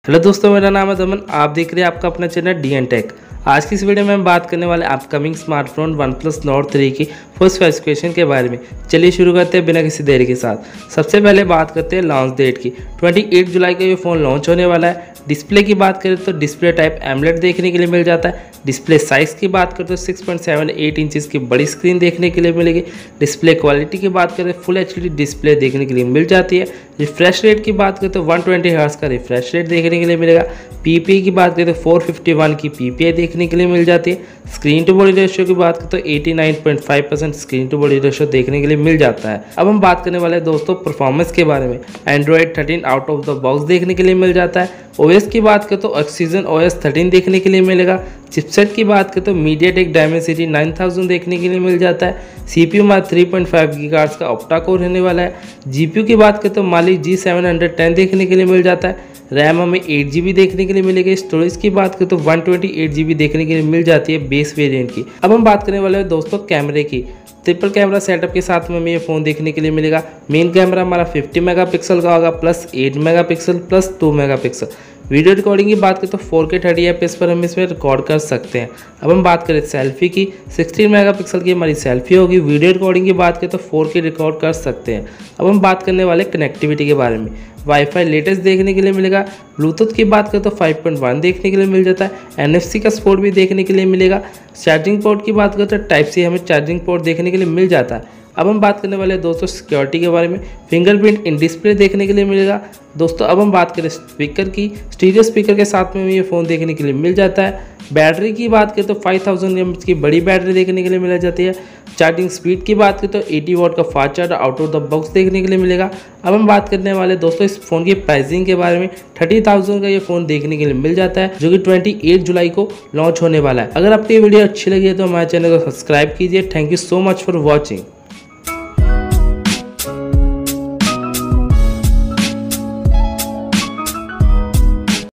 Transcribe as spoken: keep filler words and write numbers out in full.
Hello दोस्तों, मेरा नाम है दमन। आप देख रहे हैं आपका अपना चैनल डी एन टेक। आज की इस वीडियो में हम बात करने वाले upcoming smartphone OnePlus Nord three की फर्स्ट स्पेसिफिकेशन के बारे में। चलिए शुरू करते हैं बिना किसी देरी के साथ। सबसे पहले बात करते हैं लॉन्च डेट की। अट्ठाईस जुलाई को ये फ़ोन लॉन्च होने वाला है। डिस्प्ले की बात करें तो डिस्प्ले टाइप एमोलेड देखने के लिए मिल जाता है। डिस्प्ले साइज़ की बात करें तो six point seven eight inches की बड़ी स्क्रीन देखने के लिए मिलेगी। डिस्प्ले क्वालिटी की बात करें फुल एच डी डिस्प्ले देखने के लिए मिल जाती है। रिफ्रेश रेट की बात करें तो वन ट्वेंटी हर्ट्ज का रिफ्रेश रेट देखने के लिए मिलेगा। पीपीआई की बात करें तो फोर फिफ्टी वन की पीपीआई देखने के लिए मिल जाती है। स्क्रीन टू बॉडी रेशियो की बात करें तो eighty nine point five percent screen to body ratio देखने के लिए मिल जाता है। अब हम बात करने वाले हैं दोस्तों परफॉर्मेंस के बारे में। Android thirteen out of the box देखने के लिए मिल जाता है। ओएस की बात करें तो ऑक्सीजन ओएस थर्टीन देखने के लिए मिलेगा। चिपसेट की बात करें तो मीडियाटेक डायमेंसिटी नाइन थाउज़ेंड देखने के लिए मिल जाता है। सीपीयू में थ्री पॉइंट फाइव गीगाहर्ट्ज का ऑक्टा कोर रहने वाला है। जीपीयू की बात करें तो Mali G seven hundred ten देखने के लिए मिल जाता है। रैम हमें एट जी बी देखने के लिए मिलेगी। स्टोरेज की बात करें तो one twenty eight G B देखने के लिए मिल जाती है बेस वेरिएंट की। अब हम बात करने वाले हैं दोस्तों कैमरे की। ट्रिपल कैमरा सेटअप के साथ में हमें ये फ़ोन देखने के लिए मिलेगा। मेन कैमरा हमारा फिफ्टी मेगापिक्सल का होगा, plus eight megapixel plus two megapixel. Video recording की बात करें तो फोर के थर्टी एफ पी एस पर हम इसमें रिकॉर्ड कर सकते हैं। अब हम बात करें सेल्फी की, सिक्सटीन मेगापिक्सल की हमारी सेल्फी होगी। वीडियो रिकॉर्डिंग की बात करें तो फोर के रिकॉर्ड कर सकते हैं। अब हम बात करने वाले कनेक्टिविटी के बारे में। वाईफाई लेटेस्ट देखने के लिए मिलेगा। ब्लूटूथ की बात करें तो फाइव पॉइंट वन देखने के लिए मिल जाता है। एनएफसी का सपोर्ट भी देखने के लिए मिलेगा। चार्जिंग पोर्ट की बात करें तो टाइप सी हमें चार्जिंग पोर्ट देखने के लिए मिल जाता है। अब हम बात करने वाले हैं दोस्तों सिक्योरिटी के बारे में। फिंगरप्रिंट इन डिस्प्ले देखने के लिए मिलेगा। दोस्तों अब हम बात करें स्पीकर की। स्टीरियो स्पीकर के साथ में ये फ़ोन देखने के लिए मिल जाता है। बैटरी की बात करें तो फाइव थाउज़ेंड एम एच की बड़ी बैटरी देखने के लिए मिल जाती है। चार्जिंग स्पीड की बात करें तो एटी वॉट का fast charger out of the box देखने के लिए मिलेगा। अब हम बात करने वाले दोस्तों इस फ़ोन की प्राइसिंग के बारे में। थर्टी थाउजेंड का ये फ़ोन देखने के लिए मिल जाता है, जो कि अट्ठाईस जुलाई को लॉन्च होने वाला है। अगर आपको ये वीडियो अच्छी लगी है तो हमारे चैनल को सब्सक्राइब कीजिए। Thank you so much for watching.